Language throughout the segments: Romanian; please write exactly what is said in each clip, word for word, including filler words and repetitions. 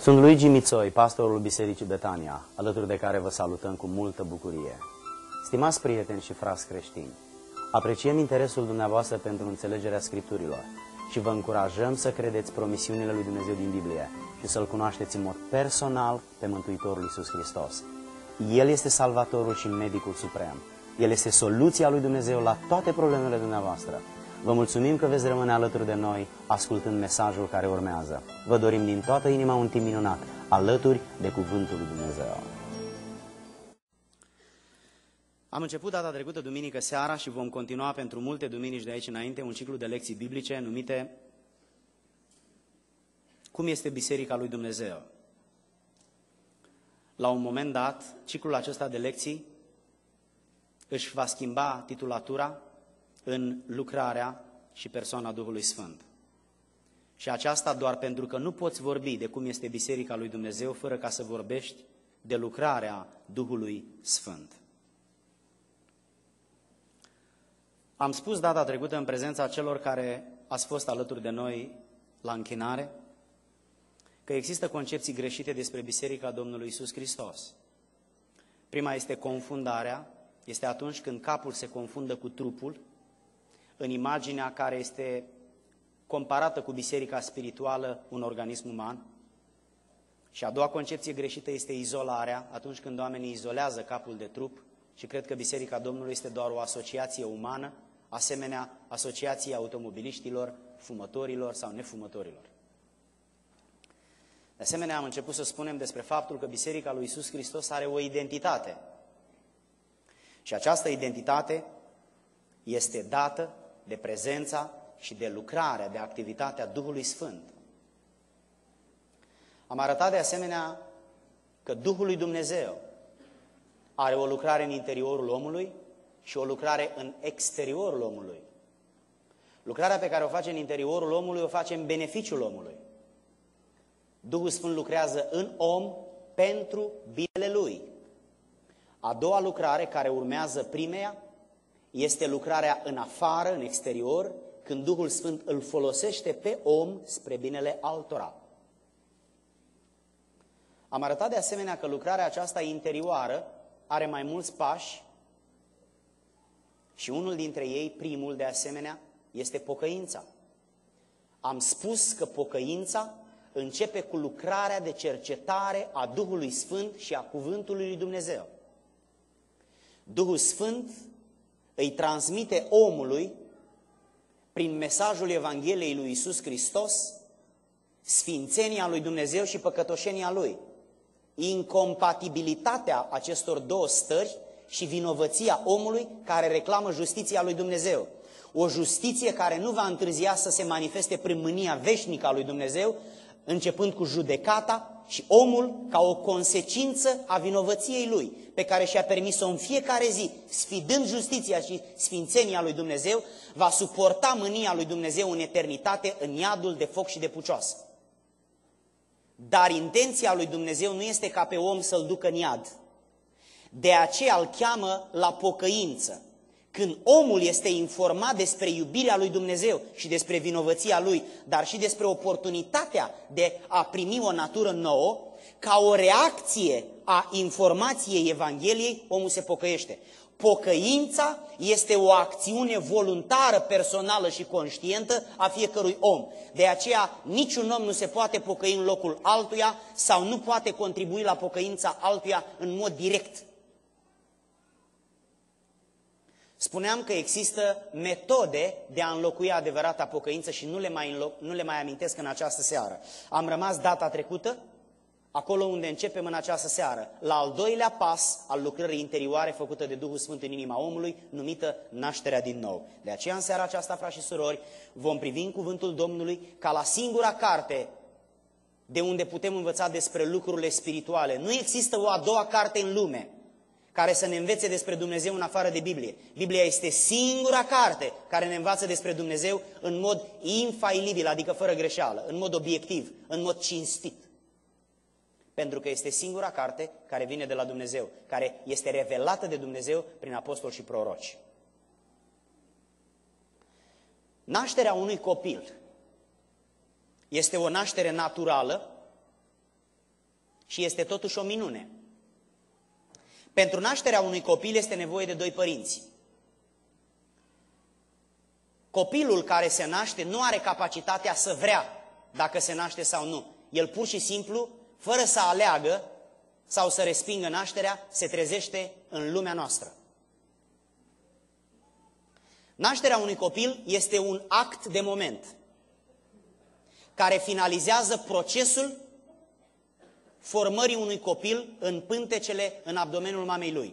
Sunt Luigi Mițoi, pastorul Bisericii Betania, alături de care vă salutăm cu multă bucurie. Stimați prieteni și frați creștini, apreciem interesul dumneavoastră pentru înțelegerea Scripturilor și vă încurajăm să credeți promisiunile lui Dumnezeu din Biblie și să-L cunoașteți în mod personal pe Mântuitorul Iisus Hristos. El este Salvatorul și Medicul Suprem. El este soluția lui Dumnezeu la toate problemele dumneavoastră. Vă mulțumim că veți rămâne alături de noi, ascultând mesajul care urmează. Vă dorim din toată inima un timp minunat, alături de Cuvântul lui Dumnezeu. Am început data trecută, duminică seara, și vom continua pentru multe duminici de aici înainte un ciclu de lecții biblice numite Cum este Biserica lui Dumnezeu? La un moment dat, ciclul acesta de lecții își va schimba titulatura în lucrarea și persoana Duhului Sfânt. Și aceasta doar pentru că nu poți vorbi de cum este Biserica lui Dumnezeu fără ca să vorbești de lucrarea Duhului Sfânt. Am spus data trecută în prezența celor care ați fost alături de noi la închinare că există concepții greșite despre Biserica Domnului Iisus Hristos. Prima este confundarea, este atunci când capul se confundă cu trupul, în imaginea care este comparată cu biserica spirituală, un organism uman. Și a doua concepție greșită este izolarea, atunci când oamenii izolează capul de trup și cred că Biserica Domnului este doar o asociație umană, asemenea asociației automobiliștilor, fumătorilor sau nefumătorilor. De asemenea, am început să spunem despre faptul că Biserica lui Iisus Hristos are o identitate. Și această identitate este dată de prezența și de lucrarea, de activitatea Duhului Sfânt. Am arătat de asemenea că Duhul lui Dumnezeu are o lucrare în interiorul omului și o lucrare în exteriorul omului. Lucrarea pe care o face în interiorul omului o face în beneficiul omului. Duhul Sfânt lucrează în om pentru binele lui. A doua lucrare care urmează primeia este lucrarea în afară, în exterior, când Duhul Sfânt îl folosește pe om spre binele altora. Am arătat de asemenea că lucrarea aceasta interioară are mai mulți pași și unul dintre ei, primul de asemenea, este pocăința. Am spus că pocăința începe cu lucrarea de cercetare a Duhului Sfânt și a Cuvântului lui Dumnezeu. Duhul Sfânt îi transmite omului, prin mesajul Evangheliei lui Iisus Hristos, sfințenia lui Dumnezeu și păcătoșenia lui, incompatibilitatea acestor două stări și vinovăția omului care reclamă justiția lui Dumnezeu. O justiție care nu va întârzia să se manifeste prin mânia veșnică a lui Dumnezeu, începând cu judecata, și omul, ca o consecință a vinovăției lui, pe care și-a permis-o în fiecare zi, sfidând justiția și sfințenia lui Dumnezeu, va suporta mânia lui Dumnezeu în eternitate, în iadul de foc și de pucioasă. Dar intenția lui Dumnezeu nu este ca pe om să-l ducă în iad. De aceea îl cheamă la pocăință. Când omul este informat despre iubirea lui Dumnezeu și despre vinovăția lui, dar și despre oportunitatea de a primi o natură nouă, ca o reacție a informației Evangheliei, omul se pocăiește. Pocăința este o acțiune voluntară, personală și conștientă a fiecărui om. De aceea niciun om nu se poate pocăi în locul altuia sau nu poate contribui la pocăința altuia în mod direct. Spuneam că există metode de a înlocui adevărata pocăință și nu le, mai înloc, nu le mai amintesc în această seară. Am rămas data trecută, acolo unde începem în această seară, la al doilea pas al lucrării interioare făcută de Duhul Sfânt în inima omului, numită nașterea din nou. De aceea în seara aceasta, frați și surori, vom privi în cuvântul Domnului ca la singura carte de unde putem învăța despre lucrurile spirituale. Nu există o a doua carte în lume care să ne învețe despre Dumnezeu în afară de Biblie. Biblia este singura carte care ne învață despre Dumnezeu în mod infailibil, adică fără greșeală, în mod obiectiv, în mod cinstit. Pentru că este singura carte care vine de la Dumnezeu, care este revelată de Dumnezeu prin apostoli și proroci. Nașterea unui copil este o naștere naturală Și este totuși o minune. Pentru nașterea unui copil este nevoie de doi părinți. Copilul care se naște nu are capacitatea să vrea dacă se naște sau nu. El pur și simplu, fără să aleagă sau să respingă nașterea, se trezește în lumea noastră. Nașterea unui copil este un act de moment care finalizează procesul formării unui copil în pântecele, în abdomenul mamei lui.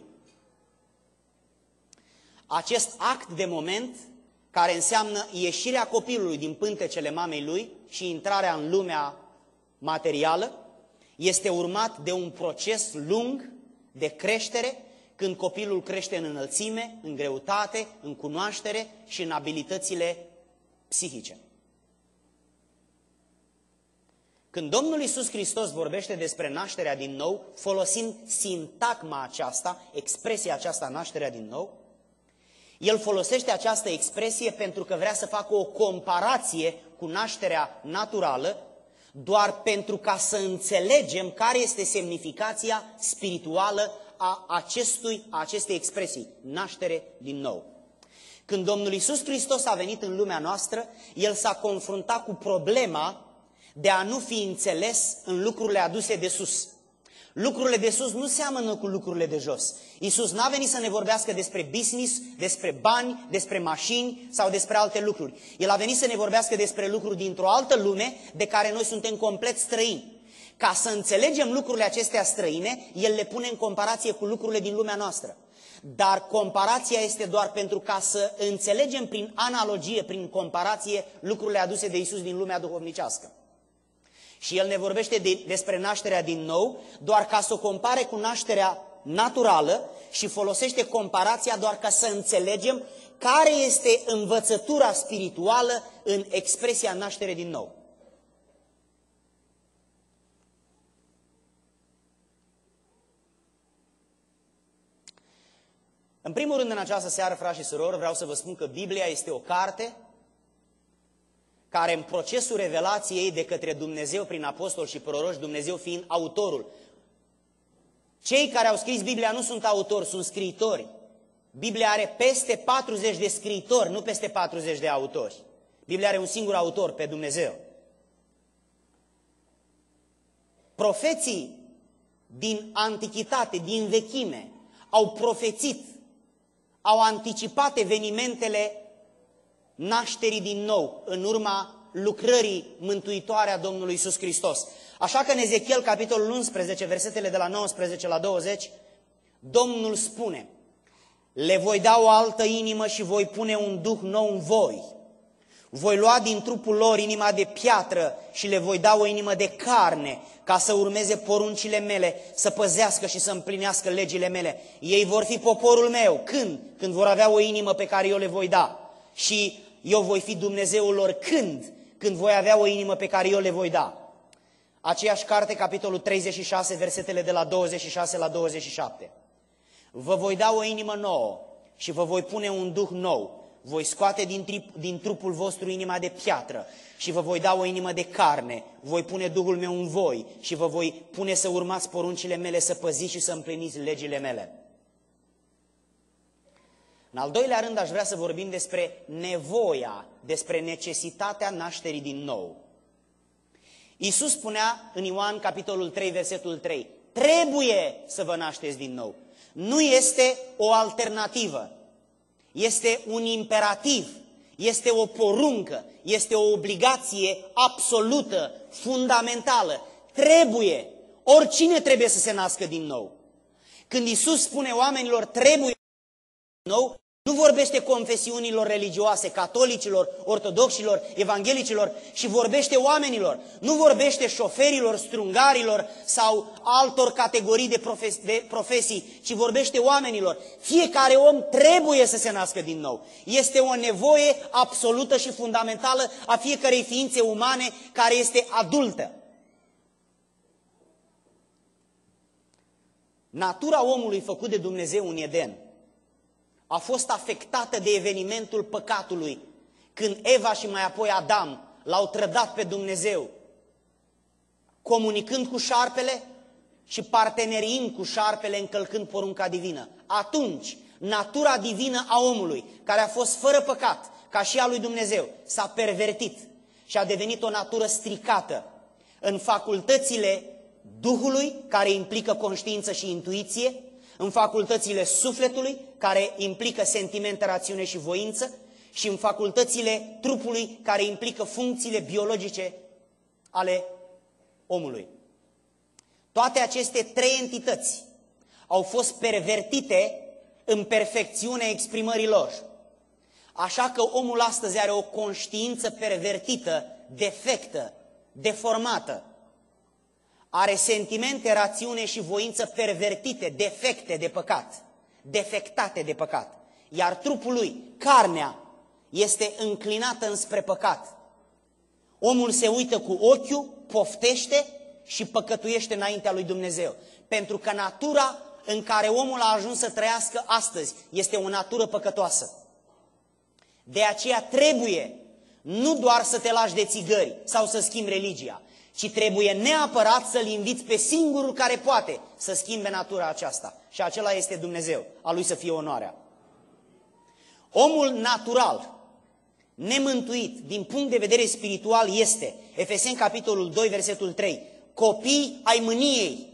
Acest act de moment, care înseamnă ieșirea copilului din pântecele mamei lui și intrarea în lumea materială, este urmat de un proces lung de creștere, când copilul crește în înălțime, în greutate, în cunoaștere și în abilitățile psihice. Când Domnul Iisus Hristos vorbește despre nașterea din nou, folosind sintagma aceasta, expresia aceasta, nașterea din nou, El folosește această expresie pentru că vrea să facă o comparație cu nașterea naturală, doar pentru ca să înțelegem care este semnificația spirituală a, acestui, a acestei expresii, naștere din nou. Când Domnul Iisus Hristos a venit în lumea noastră, El s-a confruntat cu problema de a nu fi înțeles în lucrurile aduse de sus. Lucrurile de sus nu seamănă cu lucrurile de jos. Iisus n-a venit să ne vorbească despre business, despre bani, despre mașini sau despre alte lucruri. El a venit să ne vorbească despre lucruri dintr-o altă lume de care noi suntem complet străini. Ca să înțelegem lucrurile acestea străine, El le pune în comparație cu lucrurile din lumea noastră. Dar comparația este doar pentru ca să înțelegem prin analogie, prin comparație, lucrurile aduse de Iisus din lumea duhovnicească. Și El ne vorbește de, despre nașterea din nou, doar ca să o compare cu nașterea naturală și folosește comparația doar ca să înțelegem care este învățătura spirituală în expresia naștere din nou. În primul rând, în această seară, frați și surori, vreau să vă spun că Biblia este o carte care în procesul revelației de către Dumnezeu prin apostoli și proroși, Dumnezeu fiind autorul. Cei care au scris Biblia nu sunt autori, sunt scriitori. Biblia are peste patruzeci de scriitori, nu peste patruzeci de autori. Biblia are un singur autor, pe Dumnezeu. Profeții din antichitate, din vechime, au profețit, au anticipat evenimentele nașterii din nou, în urma lucrării mântuitoare a Domnului Iisus Hristos. Așa că în Ezechiel, capitolul unsprezece, versetele de la nouăsprezece la douăzeci, Domnul spune: le voi da o altă inimă și voi pune un duh nou în voi. Voi lua din trupul lor inima de piatră și le voi da o inimă de carne, ca să urmeze poruncile mele, să păzească și să împlinească legile mele. Ei vor fi poporul meu. Când? Când vor avea o inimă pe care eu le voi da. Și eu voi fi Dumnezeul lor. Când? Când voi avea o inimă pe care eu le voi da. Aceeași carte, capitolul treizeci și șase, versetele de la douăzeci și șase la douăzeci și șapte. Vă voi da o inimă nouă și vă voi pune un duh nou. Voi scoate din, trip, din trupul vostru inima de piatră și vă voi da o inimă de carne. Voi pune Duhul meu în voi și vă voi pune să urmați poruncile mele, să păziți și să împliniți legile mele. În al doilea rând, aș vrea să vorbim despre nevoia, despre necesitatea nașterii din nou. Iisus spunea în Ioan, capitolul trei, versetul trei, trebuie să vă nașteți din nou. Nu este o alternativă, este un imperativ, este o poruncă, este o obligație absolută, fundamentală. Trebuie, oricine trebuie să se nască din nou. Când Iisus spune oamenilor trebuie din nou, nu vorbește confesiunilor religioase, catolicilor, ortodoxilor, evanghelicilor, și vorbește oamenilor. Nu vorbește șoferilor, strungarilor sau altor categorii de, profes de profesii, ci vorbește oamenilor. Fiecare om trebuie să se nască din nou. Este o nevoie absolută și fundamentală a fiecărei ființe umane care este adultă. Natura omului făcut de Dumnezeu în Eden a fost afectată de evenimentul păcatului, când Eva și mai apoi Adam l-au trădat pe Dumnezeu, comunicând cu șarpele, și parteneriind cu șarpele încălcând porunca divină. Atunci, natura divină a omului, care a fost fără păcat, ca și a lui Dumnezeu, s-a pervertit și a devenit o natură stricată în facultățile Duhului, care implică conștiință și intuiție, în facultățile sufletului, care implică sentimente, rațiune și voință, și în facultățile trupului, care implică funcțiile biologice ale omului. Toate aceste trei entități au fost pervertite în perfecțiunea exprimării lor. Așa că omul astăzi are o conștiință pervertită, defectă, deformată. Are sentimente, rațiune și voință pervertite, defecte de păcat, defectate de păcat. Iar trupul lui, carnea, este înclinată înspre păcat. Omul se uită cu ochiul, poftește și păcătuiește înaintea lui Dumnezeu. Pentru că natura în care omul a ajuns să trăiască astăzi este o natură păcătoasă. De aceea trebuie nu doar să te lași de țigări sau să schimbi religia, ci trebuie neapărat să-L inviți pe singurul care poate să schimbe natura aceasta. Și acela este Dumnezeu, a Lui să fie onoarea. Omul natural, nemântuit, din punct de vedere spiritual, este, Efeseni capitolul doi, versetul trei, copii ai mâniei.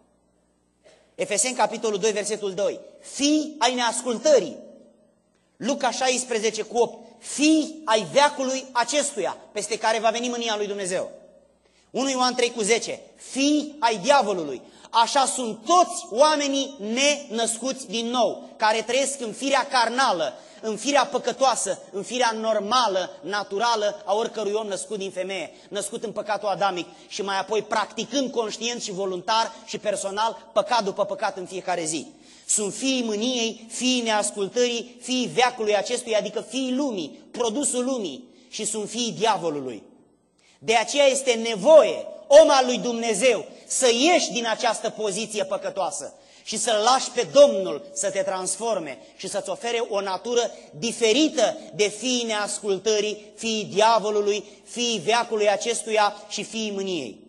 Efeseni capitolul doi, versetul doi, fii ai neascultării. Luca șaisprezece cu opt, fii ai veacului acestuia, peste care va veni mânia lui Dumnezeu. unu Ioan trei cu zece, fii ai diavolului. Așa sunt toți oamenii nenăscuți din nou, care trăiesc în firea carnală, în firea păcătoasă, în firea normală, naturală a oricărui om născut din femeie, născut în păcatul adamic și mai apoi practicând conștient și voluntar și personal păcat după păcat în fiecare zi. Sunt fiii mâniei, fiii neascultării, fiii veacului acestuia, adică fiii lumii, produsul lumii, și sunt fiii diavolului. De aceea este nevoie, om al lui Dumnezeu, să ieși din această poziție păcătoasă și să-L lași pe Domnul să te transforme și să-ți ofere o natură diferită de fiii neascultării, fiii diavolului, fiii veacului acestuia și fiii mâniei.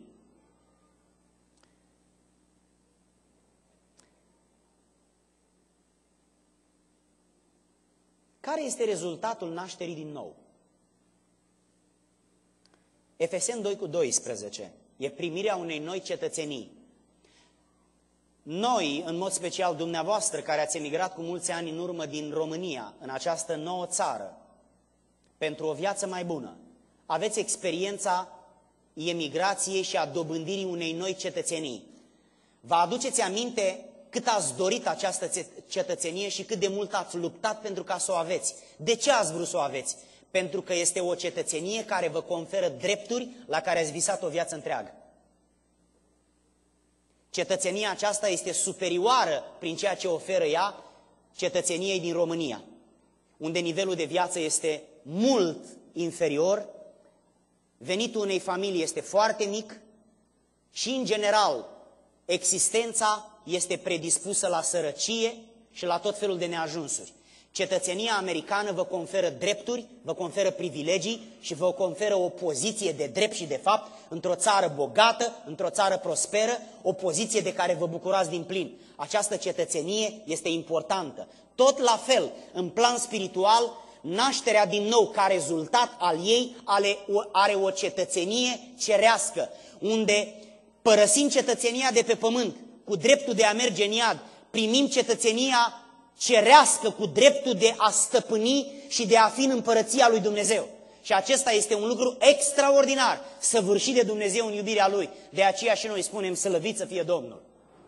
Care este rezultatul nașterii din nou? Efeseni doi cu doisprezece e primirea unei noi cetățenii. Noi, în mod special dumneavoastră, care ați emigrat cu mulți ani în urmă din România, în această nouă țară, pentru o viață mai bună, aveți experiența emigrației și a dobândirii unei noi cetățenii. Vă aduceți aminte cât ați dorit această cetățenie și cât de mult ați luptat pentru ca să o aveți. De ce ați vrut să o aveți? Pentru că este o cetățenie care vă conferă drepturi la care ați visat o viață întreagă. Cetățenia aceasta este superioară prin ceea ce oferă ea cetățeniei din România, unde nivelul de viață este mult inferior, venitul unei familii este foarte mic și, în general, existența este predispusă la sărăcie și la tot felul de neajunsuri. Cetățenia americană vă conferă drepturi, vă conferă privilegii și vă conferă o poziție de drept și de fapt într-o țară bogată, într-o țară prosperă, o poziție de care vă bucurați din plin. Această cetățenie este importantă. Tot la fel, în plan spiritual, nașterea din nou ca rezultat al ei are o cetățenie cerească, unde părăsim cetățenia de pe pământ cu dreptul de a merge în iad, primim cetățenia cerească cu dreptul de a stăpâni și de a fi în împărăția lui Dumnezeu. Și acesta este un lucru extraordinar, săvârșit de Dumnezeu în iubirea Lui. De aceea și noi spunem, slăvit să fie Domnul.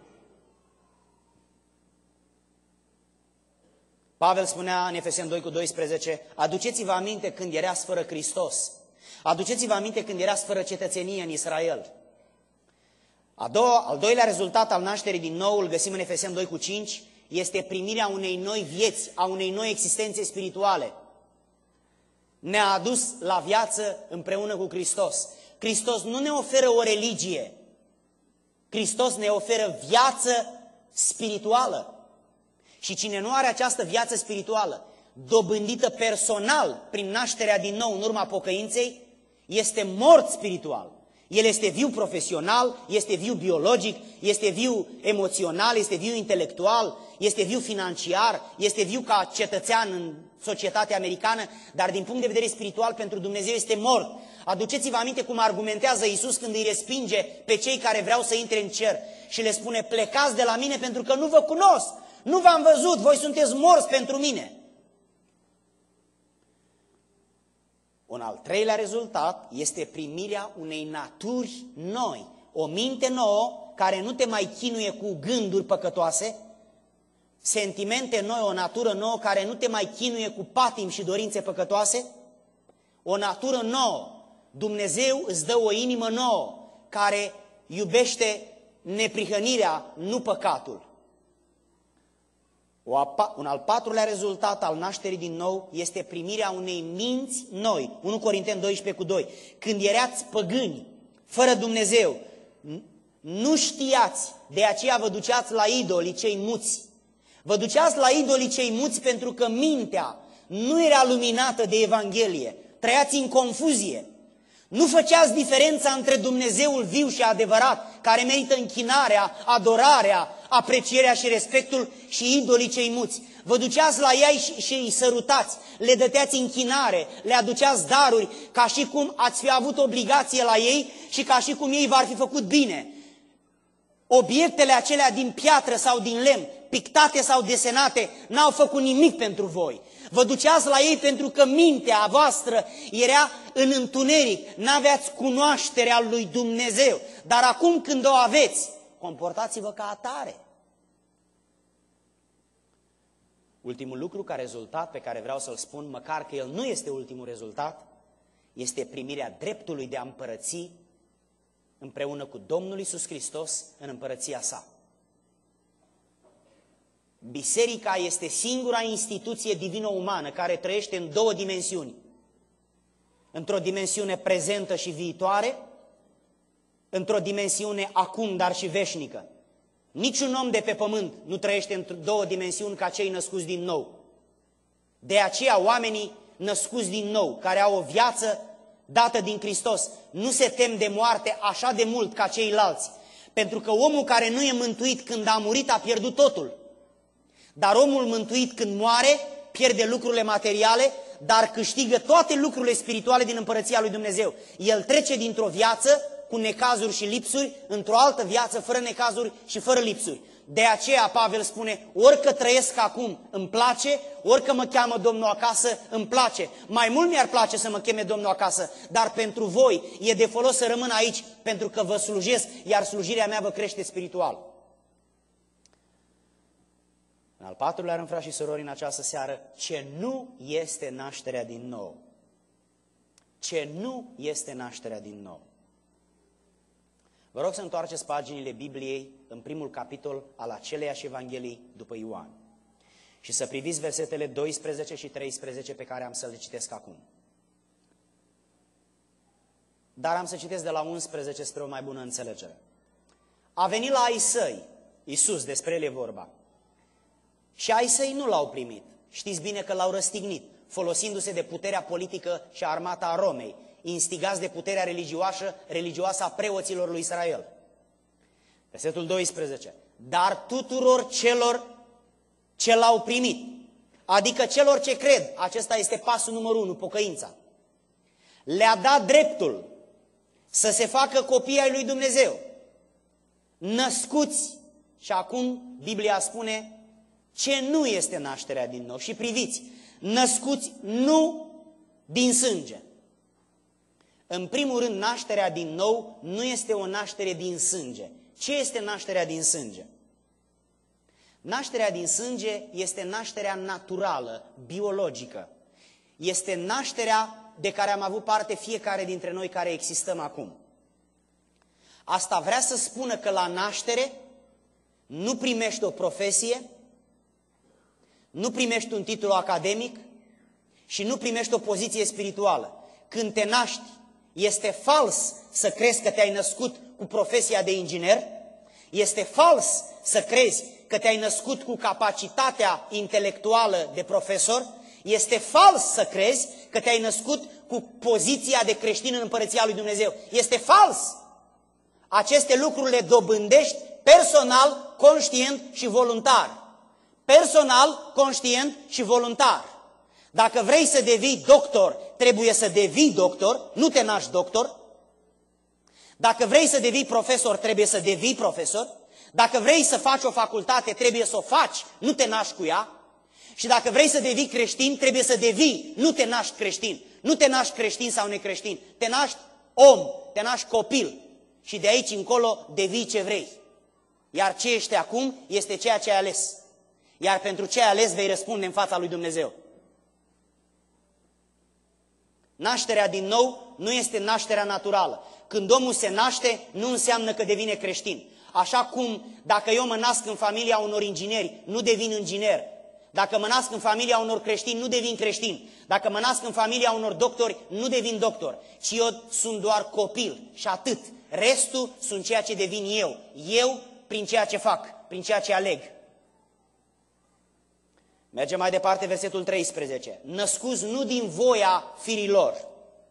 Pavel spunea în Efeseni doi cu doisprezece, aduceți-vă aminte când erați fără Hristos. Aduceți-vă aminte când erați fără cetățenie în Israel. A doua, al doilea rezultat al nașterii din nou, îl găsim în Efeseni doi cu cinci, este primirea unei noi vieți, a unei noi existențe spirituale. Ne-a adus la viață împreună cu Hristos. Hristos nu ne oferă o religie. Hristos ne oferă viață spirituală. Și cine nu are această viață spirituală, dobândită personal prin nașterea din nou în urma pocăinței, este mort spiritual. El este viu profesional, este viu biologic, este viu emoțional, este viu intelectual, este viu financiar, este viu ca cetățean în societatea americană, dar din punct de vedere spiritual pentru Dumnezeu este mort. Aduceți-vă aminte cum argumentează Iisus când îi respinge pe cei care vreau să intre în cer și le spune: plecați de la mine pentru că nu vă cunosc, nu v-am văzut, voi sunteți morți pentru mine. Un al treilea rezultat este primirea unei naturi noi, o minte nouă care nu te mai chinuie cu gânduri păcătoase, sentimente noi, o natură nouă care nu te mai chinuie cu patim și dorințe păcătoase, o natură nouă. Dumnezeu îți dă o inimă nouă care iubește neprihănirea, nu păcatul. O a, un al patrulea rezultat al nașterii din nou este primirea unei minți noi. unu Corinteni doisprezece cu doi. Când erați păgâni, fără Dumnezeu, nu știați, de aceea vă duceați la idolii cei muți. Vă duceați la idolii cei muți pentru că mintea nu era luminată de Evanghelie. Trăiați în confuzie. Nu făceați diferența între Dumnezeul viu și adevărat, care merită închinarea, adorarea, aprecierea și respectul, și idolii cei muți. Vă duceați la ei și, și îi sărutați, le dăteați închinare, le aduceați daruri, ca și cum ați fi avut obligație la ei și ca și cum ei v-ar fi făcut bine. Obiectele acelea din piatră sau din lemn, pictate sau desenate, n-au făcut nimic pentru voi. Vă duceați la ei pentru că mintea voastră era în întuneric, n-aveați cunoașterea lui Dumnezeu. Dar acum când o aveți, comportați-vă ca atare. Ultimul lucru ca rezultat pe care vreau să-l spun, măcar că el nu este ultimul rezultat, este primirea dreptului de a împărăți împreună cu Domnul Iisus Hristos în împărăția sa. Biserica este singura instituție divino-umană care trăiește în două dimensiuni. Într-o dimensiune prezentă și viitoare, într-o dimensiune acum, dar și veșnică. Niciun om de pe pământ nu trăiește în două dimensiuni ca cei născuți din nou. De aceea oamenii născuți din nou, care au o viață dată din Hristos, nu se tem de moarte așa de mult ca ceilalți. Pentru că omul care nu e mântuit când a murit a pierdut totul. Dar omul mântuit când moare pierde lucrurile materiale, dar câștigă toate lucrurile spirituale din împărăția lui Dumnezeu. El trece dintr-o viață cu necazuri și lipsuri într-o altă viață fără necazuri și fără lipsuri. De aceea Pavel spune: orică trăiesc acum îmi place, orică mă cheamă Domnul acasă îmi place. Mai mult mi-ar place să mă cheme Domnul acasă, dar pentru voi e de folos să rămân aici pentru că vă slujesc, iar slujirea mea vă crește spiritual. În al patrulea rând, frați și surori, în această seară, ce nu este nașterea din nou? Ce nu este nașterea din nou? Vă rog să întoarceți paginile Bibliei în primul capitol al aceleiași Evanghelii după Ioan și să priviți versetele doisprezece și treisprezece pe care am să le citesc acum. Dar am să citesc de la unsprezece spre o mai bună înțelegere. A venit la ai săi, Iisus, despre el e vorba, și ai săi nu l-au primit. Știți bine că l-au răstignit, folosindu-se de puterea politică și armata a Romei, instigați de puterea religioasă, religioasă a preoților lui Israel. Versetul doisprezece. Dar tuturor celor ce l-au primit, adică celor ce cred, acesta este pasul numărul unu, pocăința, le-a dat dreptul să se facă copii ai lui Dumnezeu, născuți, și acum Biblia spune ce nu este nașterea din nou. Și priviți, născuți nu din sânge. În primul rând, nașterea din nou nu este o naștere din sânge. Ce este nașterea din sânge? Nașterea din sânge este nașterea naturală, biologică. Este nașterea de care am avut parte fiecare dintre noi care existăm acum. Asta vrea să spună că la naștere nu primești o profesie, nu primești un titlu academic și nu primești o poziție spirituală. Când te naști, este fals să crezi că te-ai născut cu profesia de inginer, este fals să crezi că te-ai născut cu capacitatea intelectuală de profesor, este fals să crezi că te-ai născut cu poziția de creștin în împărăția lui Dumnezeu. Este fals! Aceste lucruri le dobândești personal, conștient și voluntar. Personal, conștient și voluntar. Dacă vrei să devii doctor, trebuie să devii doctor, nu te naști doctor. Dacă vrei să devii profesor, trebuie să devii profesor. Dacă vrei să faci o facultate, trebuie să o faci, nu te naști cu ea. Și dacă vrei să devii creștin, trebuie să devii, nu te naști creștin. Nu te naști creștin sau necreștin, te naști om, te naști copil. Și de aici încolo devii ce vrei. Iar ce ești acum este ceea ce ai ales. Iar pentru ce ai ales vei răspunde în fața lui Dumnezeu. Nașterea din nou nu este nașterea naturală. Când omul se naște, nu înseamnă că devine creștin. Așa cum dacă eu mă nasc în familia unor ingineri, nu devin inginer. Dacă mă nasc în familia unor creștini, nu devin creștin. Dacă mă nasc în familia unor doctori, nu devin doctor. Ci eu sunt doar copil și atât. Restul sunt ceea ce devin eu. Eu prin ceea ce fac, prin ceea ce aleg. Mergem mai departe, versetul treisprezece. Născuți nu din voia firilor.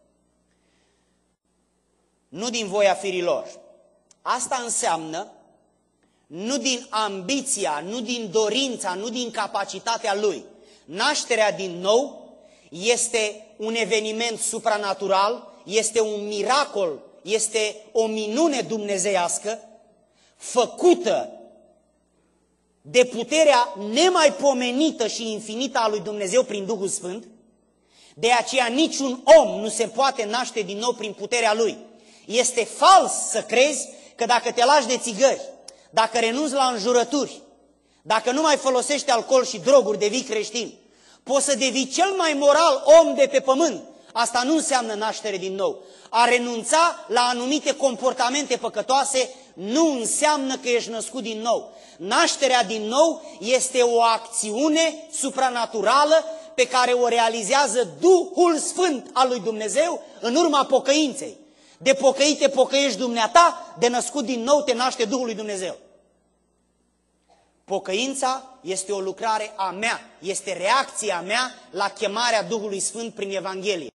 Nu din voia firilor. Asta înseamnă nu din ambiția, nu din dorința, nu din capacitatea lui. Nașterea din nou este un eveniment supranatural, este un miracol, este o minune dumnezeiască făcută de puterea nemaipomenită și infinită a lui Dumnezeu prin Duhul Sfânt. De aceea niciun om nu se poate naște din nou prin puterea lui. Este fals să crezi că dacă te lași de țigări, dacă renunți la înjurături, dacă nu mai folosești alcool și droguri, devii creștin, poți să devii cel mai moral om de pe pământ. Asta nu înseamnă naștere din nou. A renunța la anumite comportamente păcătoase nu înseamnă că ești născut din nou. Nașterea din nou este o acțiune supranaturală pe care o realizează Duhul Sfânt al lui Dumnezeu în urma pocăinței. De pocăit te pocăiești dumneata, de născut din nou te naște Duhul lui Dumnezeu. Pocăința este o lucrare a mea, este reacția mea la chemarea Duhului Sfânt prin Evanghelie.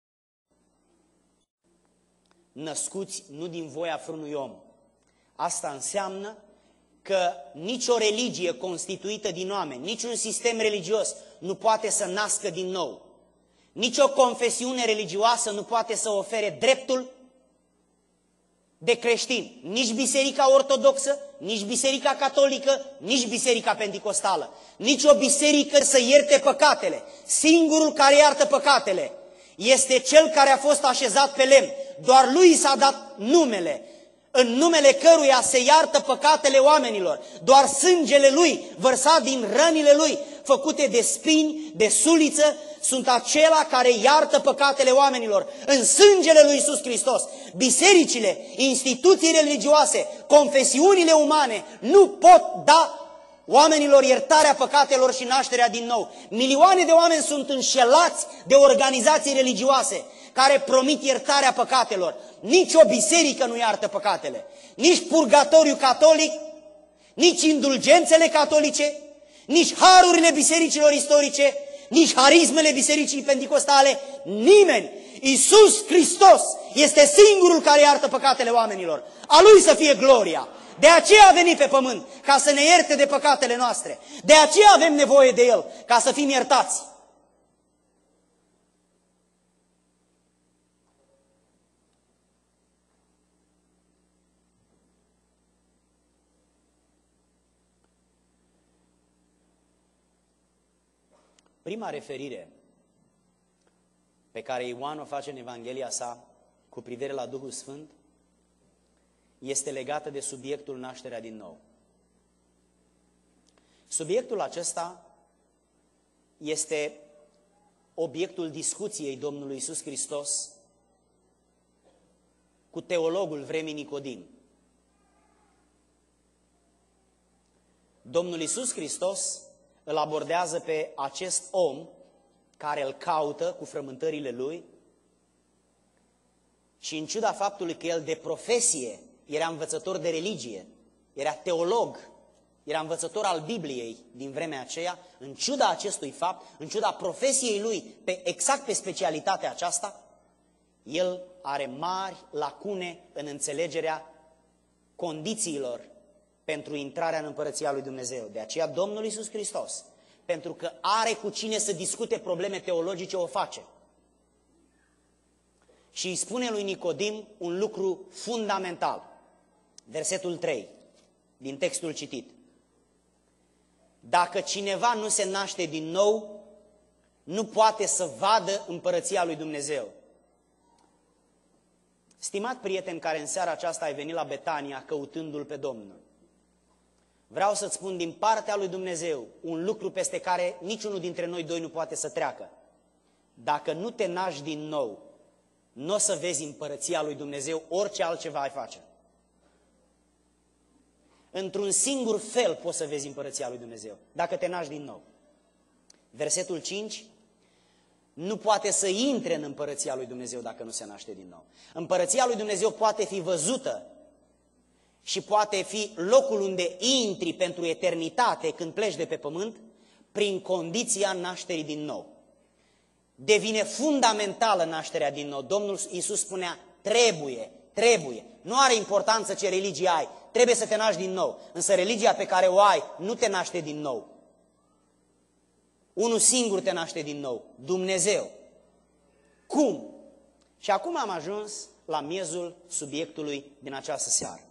Născuți nu din voia frunui om. Asta înseamnă că nicio religie constituită din oameni, niciun sistem religios nu poate să nască din nou. Nicio confesiune religioasă nu poate să ofere dreptul de creștin. Nici Biserica Ortodoxă, nici Biserica Catolică, nici Biserica Penticostală. Nici o biserică să ierte păcatele. Singurul care iartă păcatele este Cel care a fost așezat pe lemn. Doar Lui s-a dat numele, în numele căruia se iartă păcatele oamenilor. Doar sângele Lui, vărsat din rănile Lui, făcute de spini, de suliță, sunt acela care iartă păcatele oamenilor. În sângele lui Iisus Hristos, bisericile, instituții religioase, confesiunile umane nu pot da oamenilor iertarea păcatelor și nașterea din nou. Milioane de oameni sunt înșelați de organizații religioase care promit iertarea păcatelor. Nici o biserică nu iartă păcatele. Nici purgatoriu catolic, nici indulgențele catolice, nici harurile bisericilor istorice, nici harismele bisericii penticostale, nimeni. Iisus Hristos este singurul care iartă păcatele oamenilor. A Lui să fie gloria. De aceea a venit pe pământ, ca să ne ierte de păcatele noastre. De aceea avem nevoie de El, ca să fim iertați. Prima referire pe care Ioan o face în Evanghelia sa cu privire la Duhul Sfânt este legată de subiectul nașterea din nou. Subiectul acesta este obiectul discuției Domnului Iisus Hristos cu teologul vremii Nicodim. Domnul Iisus Hristos îl abordează pe acest om care îl caută cu frământările lui și în ciuda faptului că el de profesie era învățător de religie, era teolog, era învățător al Bibliei din vremea aceea, în ciuda acestui fapt, în ciuda profesiei lui pe, exact pe specialitatea aceasta, el are mari lacune în înțelegerea condițiilor pentru intrarea în Împărăția lui Dumnezeu. De aceea Domnul Iisus Hristos, pentru că are cu cine să discute probleme teologice, o face. Și îi spune lui Nicodim un lucru fundamental. Versetul trei din textul citit. Dacă cineva nu se naște din nou, nu poate să vadă Împărăția lui Dumnezeu. Stimat prieten care în seara aceasta ai venit la Betania căutându-L pe Domnul, vreau să-ți spun din partea lui Dumnezeu un lucru peste care niciunul dintre noi doi nu poate să treacă. Dacă nu te naști din nou, nu o să vezi Împărăția lui Dumnezeu, orice altceva ai face. Într-un singur fel poți să vezi Împărăția lui Dumnezeu, dacă te naști din nou. Versetul cinci, nu poate să intre în Împărăția lui Dumnezeu dacă nu se naște din nou. Împărăția lui Dumnezeu poate fi văzută și poate fi locul unde intri pentru eternitate când pleci de pe pământ prin condiția nașterii din nou. Devine fundamentală nașterea din nou. Domnul Iisus spunea, trebuie, trebuie. Nu are importanță ce religie ai, trebuie să te naști din nou. Însă religia pe care o ai nu te naște din nou. Unul singur te naște din nou, Dumnezeu. Cum? Și acum am ajuns la miezul subiectului din această seară.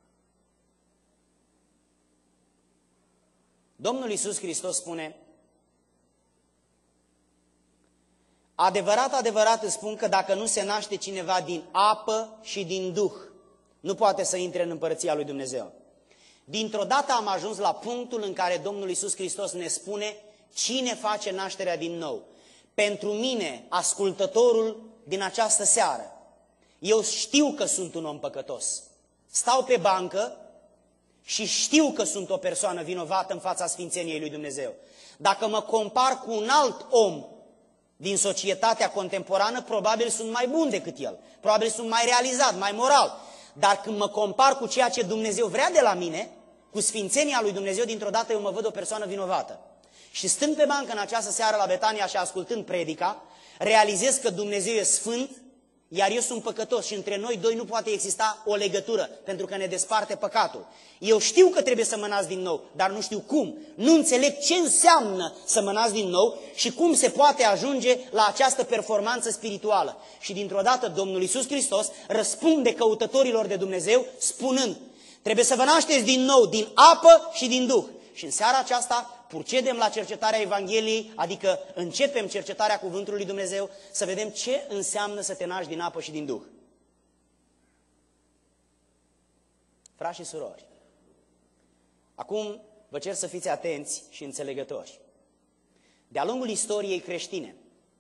Domnul Iisus Hristos spune, adevărat, adevărat îți spun că dacă nu se naște cineva din apă și din Duh, nu poate să intre în Împărăția lui Dumnezeu. Dintr-o dată am ajuns la punctul în care Domnul Iisus Hristos ne spune cine face nașterea din nou. Pentru mine, ascultătorul din această seară, eu știu că sunt un om păcătos. Stau pe bancă și știu că sunt o persoană vinovată în fața sfințeniei lui Dumnezeu. Dacă mă compar cu un alt om din societatea contemporană, probabil sunt mai bun decât el. Probabil sunt mai realizat, mai moral. Dar când mă compar cu ceea ce Dumnezeu vrea de la mine, cu sfințenia lui Dumnezeu, dintr-o dată eu mă văd o persoană vinovată. Și stând pe bancă în această seară la Betania și ascultând predica, realizez că Dumnezeu e sfânt, iar eu sunt păcătos și între noi doi nu poate exista o legătură, pentru că ne desparte păcatul. Eu știu că trebuie să mă nasc din nou, dar nu știu cum. Nu înțeleg ce înseamnă să mă nasc din nou și cum se poate ajunge la această performanță spirituală. Și dintr-o dată Domnul Iisus Hristos răspunde căutătorilor de Dumnezeu spunând, trebuie să vă nașteți din nou din apă și din Duh. Și în seara aceasta procedem la cercetarea Evangheliei, adică începem cercetarea Cuvântului lui Dumnezeu, să vedem ce înseamnă să te naști din apă și din Duh. Frați și surori, acum vă cer să fiți atenți și înțelegători. De-a lungul istoriei creștine,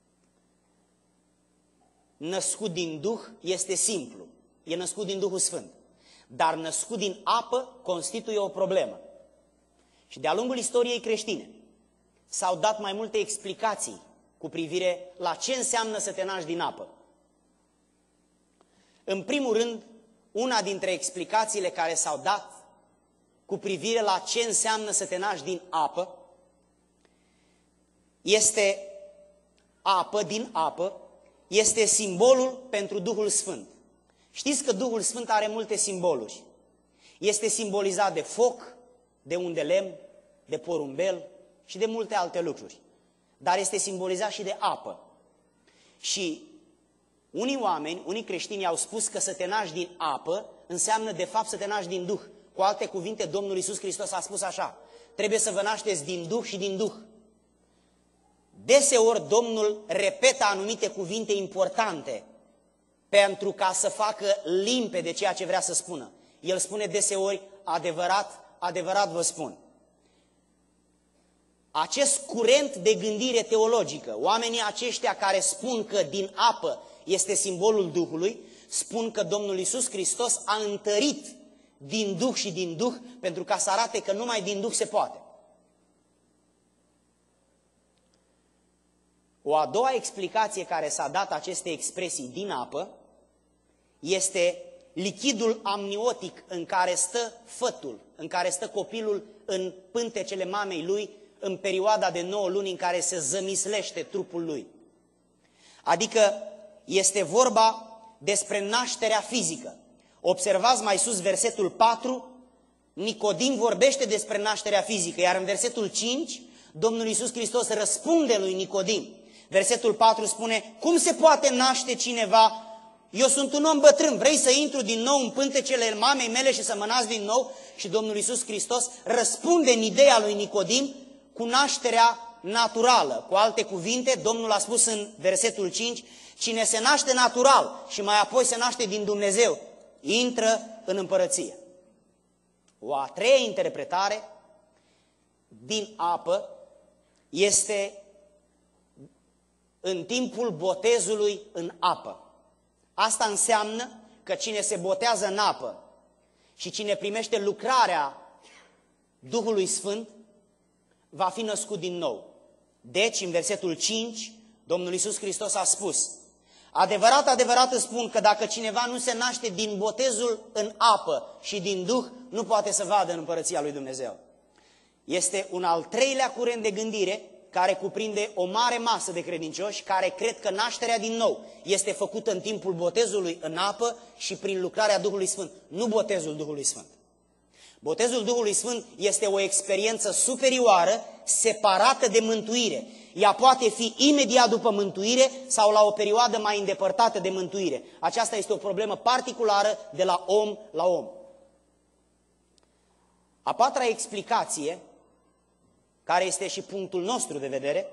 născut din Duh este simplu, e născut din Duhul Sfânt, dar născut din apă constituie o problemă. Și de-a lungul istoriei creștine s-au dat mai multe explicații cu privire la ce înseamnă să te naști din apă. În primul rând, una dintre explicațiile care s-au dat cu privire la ce înseamnă să te naști din apă este apă, din apă, este simbolul pentru Duhul Sfânt. Știți că Duhul Sfânt are multe simboluri. Este simbolizat de foc, de un de lemn, de porumbel și de multe alte lucruri. Dar este simbolizat și de apă. Și unii oameni, unii creștini au spus că să te naști din apă înseamnă de fapt să te naști din Duh. Cu alte cuvinte, Domnul Iisus Hristos a spus așa, trebuie să vă nașteți din Duh și din Duh. Deseori Domnul repetă anumite cuvinte importante pentru ca să facă limpede ceea ce vrea să spună. El spune deseori, adevărat, adevărat vă spun. Acest curent de gândire teologică, oamenii aceștia care spun că din apă este simbolul Duhului, spun că Domnul Iisus Hristos a întărit din Duh și din Duh pentru ca să arate că numai din Duh se poate. O a doua explicație care s-a dat acestei expresii din apă este lichidul amniotic în care stă fătul, în care stă copilul în pântecele mamei lui în perioada de nouă luni în care se zămislește trupul lui. Adică este vorba despre nașterea fizică. Observați mai sus versetul patru, Nicodim vorbește despre nașterea fizică, iar în versetul cinci, Domnul Iisus Hristos răspunde lui Nicodim. Versetul patru spune, cum se poate naște cineva? Eu sunt un om bătrân, vrei să intru din nou în pântecele mamei mele și să mă nasc din nou? Și Domnul Iisus Hristos răspunde în ideea lui Nicodim cu nașterea naturală. Cu alte cuvinte, Domnul a spus în versetul cinci, cine se naște natural și mai apoi se naște din Dumnezeu, intră în împărăție. O a treia interpretare, din apă, este în timpul botezului în apă. Asta înseamnă că cine se botează în apă și cine primește lucrarea Duhului Sfânt va fi născut din nou. Deci, în versetul cinci, Domnul Iisus Hristos a spus, adevărat, adevărat îți spun că dacă cineva nu se naște din botezul în apă și din Duh, nu poate să vadă în împărăția lui Dumnezeu. Este un al treilea curent de gândire care cuprinde o mare masă de credincioși care cred că nașterea din nou este făcută în timpul botezului în apă și prin lucrarea Duhului Sfânt, nu botezul Duhului Sfânt. Botezul Duhului Sfânt este o experiență superioară, separată de mântuire. Ea poate fi imediat după mântuire sau la o perioadă mai îndepărtată de mântuire. Aceasta este o problemă particulară de la om la om. A patra explicație, care este și punctul nostru de vedere,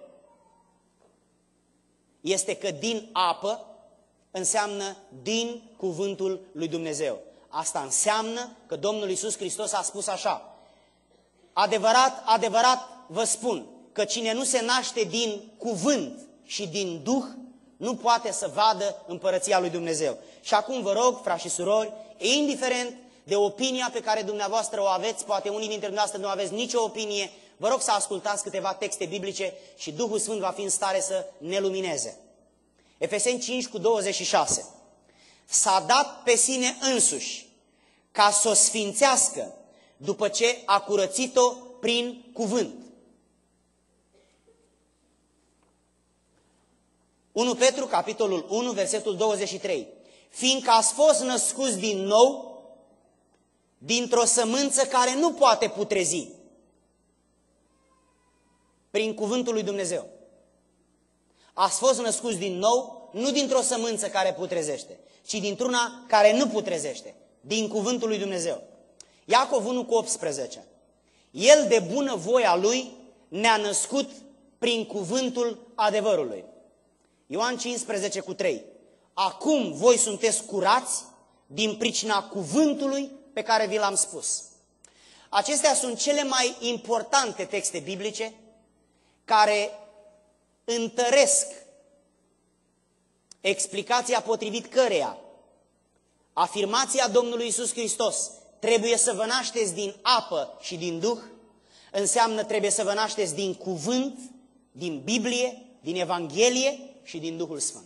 este că din apă înseamnă din cuvântul lui Dumnezeu. Asta înseamnă că Domnul Iisus Hristos a spus așa, adevărat, adevărat vă spun că cine nu se naște din cuvânt și din Duh, nu poate să vadă împărăția lui Dumnezeu. Și acum vă rog, frați și surori, indiferent de opinia pe care dumneavoastră o aveți, poate unii dintre dumneavoastră nu aveți nicio opinie, vă rog să ascultați câteva texte biblice și Duhul Sfânt va fi în stare să ne lumineze. Efeseni cinci cu douăzeci și șase. S-a dat pe sine însuși ca să o sfințească după ce a curățit-o prin cuvânt. unu Petru, capitolul unu, versetul douăzeci și trei. Fiindcă ați fost născuți din nou dintr-o sămânță care nu poate putrezi, prin cuvântul lui Dumnezeu. Ați fost născuți din nou, nu dintr-o sămânță care putrezește, ci dintr-una care nu putrezește, din cuvântul lui Dumnezeu. Iacov unu cu optsprezece. El de bună voia lui ne-a născut prin cuvântul adevărului. Ioan cincisprezece cu trei. Acum voi sunteți curați din pricina cuvântului pe care vi l-am spus. Acestea sunt cele mai importante texte biblice care întăresc explicația potrivit căreia afirmația Domnului Iisus Hristos, trebuie să vă nașteți din apă și din Duh, înseamnă trebuie să vă nașteți din cuvânt, din Biblie, din Evanghelie și din Duhul Sfânt.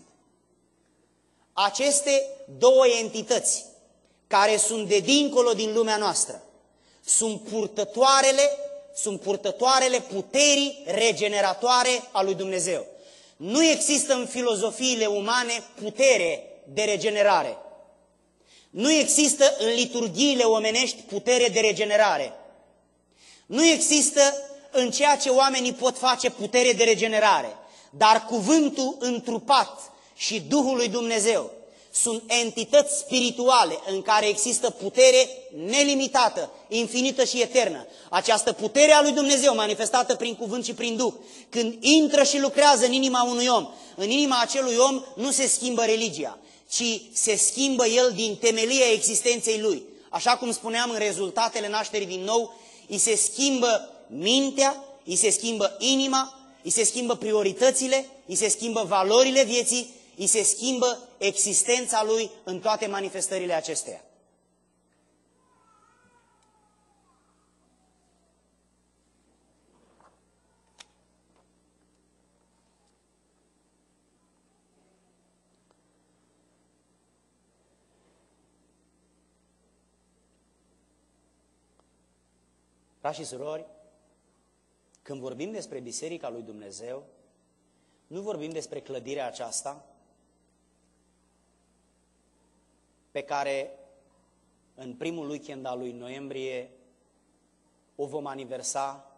Aceste două entități care sunt de dincolo din lumea noastră sunt purtătoarele, sunt purtătoarele puterii regeneratoare a lui Dumnezeu. Nu există în filozofiile umane putere de regenerare. Nu există în liturghiile omenești putere de regenerare. Nu există în ceea ce oamenii pot face putere de regenerare. Dar cuvântul întrupat și Duhul lui Dumnezeu sunt entități spirituale în care există putere nelimitată, infinită și eternă. Această putere a lui Dumnezeu manifestată prin cuvânt și prin Duh, când intră și lucrează în inima unui om, în inima acelui om nu se schimbă religia, ci se schimbă el din temelia existenței lui. Așa cum spuneam în rezultatele nașterii din nou, îi se schimbă mintea, îi se schimbă inima, îi se schimbă prioritățile, îi se schimbă valorile vieții, îi se schimbă existența lui în toate manifestările acesteia. Frați și surori, când vorbim despre Biserica lui Dumnezeu, nu vorbim despre clădirea aceasta pe care în primul weekend al lui noiembrie o vom aniversa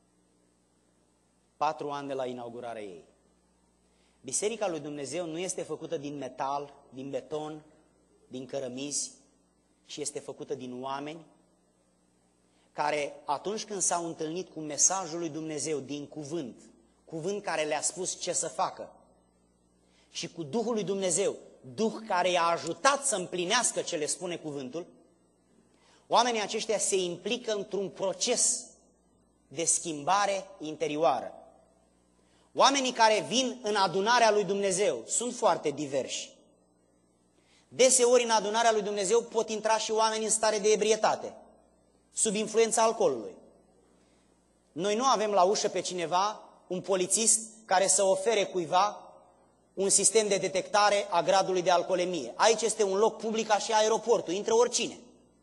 patru ani de la inaugurarea ei. Biserica lui Dumnezeu nu este făcută din metal, din beton, din cărămizi, și este făcută din oameni care, atunci când s-au întâlnit cu mesajul lui Dumnezeu din cuvânt, cuvânt care le-a spus ce să facă, și cu Duhul lui Dumnezeu, Duh care i-a ajutat să împlinească ce le spune cuvântul, oamenii aceștia se implică într-un proces de schimbare interioară. Oamenii care vin în adunarea lui Dumnezeu sunt foarte diversi. Deseori în adunarea lui Dumnezeu pot intra și oameni în stare de ebrietate, sub influența alcoolului. Noi nu avem la ușă pe cineva, un polițist, care să ofere cuiva un sistem de detectare a gradului de alcoolemie. Aici este un loc public ca și aeroportul, intră oricine.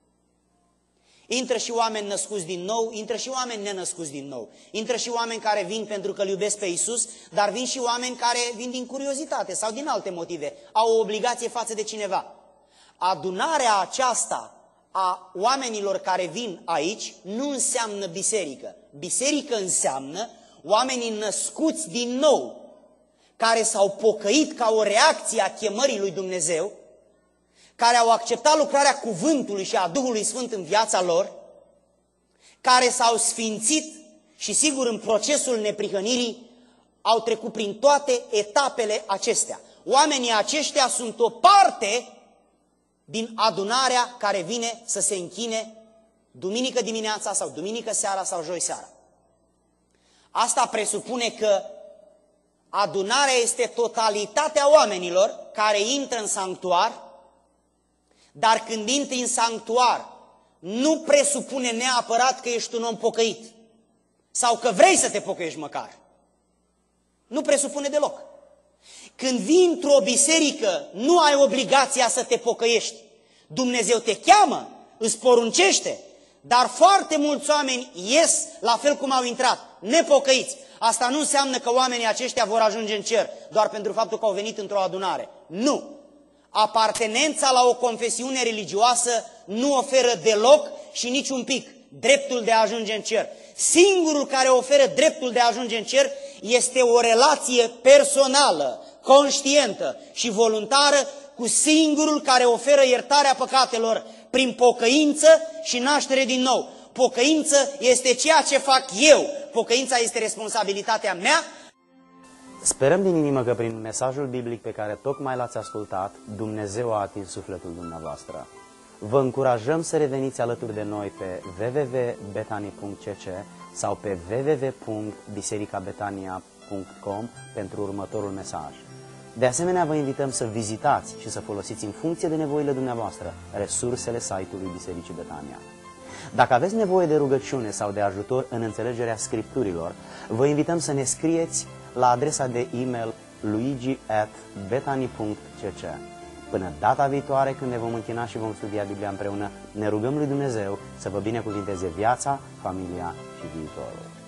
Intră și oameni născuți din nou, intră și oameni nenăscuți din nou. Intră și oameni care vin pentru că îl iubesc pe Iisus, dar vin și oameni care vin din curiozitate sau din alte motive. Au o obligație față de cineva. Adunarea aceasta a oamenilor care vin aici nu înseamnă biserică. Biserică înseamnă oamenii născuți din nou, care s-au pocăit ca o reacție a chemării lui Dumnezeu, care au acceptat lucrarea cuvântului și a Duhului Sfânt în viața lor, care s-au sfințit și, sigur, în procesul neprihănirii au trecut prin toate etapele acestea. Oamenii aceștia sunt o parte din adunarea care vine să se închine duminică dimineața sau duminică seara sau joi seara. Asta presupune că adunarea este totalitatea oamenilor care intră în sanctuar, dar când intri în sanctuar, nu presupune neapărat că ești un om pocăit sau că vrei să te pocăiești măcar. Nu presupune deloc. Când vii într-o biserică, nu ai obligația să te pocăiești. Dumnezeu te cheamă, îți poruncește, dar foarte mulți oameni ies la fel cum au intrat, nepocăiți. Asta nu înseamnă că oamenii aceștia vor ajunge în cer doar pentru faptul că au venit într-o adunare. Nu! Apartenența la o confesiune religioasă nu oferă deloc și nici un pic dreptul de a ajunge în cer. Singurul care oferă dreptul de a ajunge în cer este o relație personală, conștientă și voluntară cu singurul care oferă iertarea păcatelor prin pocăință și naștere din nou. Pocăință este ceea ce fac eu. Pocăința este responsabilitatea mea. Sperăm din inimă că prin mesajul biblic pe care tocmai l-ați ascultat, Dumnezeu a atins sufletul dumneavoastră. Vă încurajăm să reveniți alături de noi pe w w w punct betani punct c c sau pe w w w punct biserica betania punct com pentru următorul mesaj. De asemenea, vă invităm să vizitați și să folosiți în funcție de nevoile dumneavoastră resursele site-ului Bisericii Betania. Dacă aveți nevoie de rugăciune sau de ajutor în înțelegerea Scripturilor, vă invităm să ne scrieți la adresa de e-mail luigi at betani punct c c. Până data viitoare, când ne vom închina și vom studia Biblia împreună, ne rugăm lui Dumnezeu să vă binecuvinteze viața, familia și viitorul.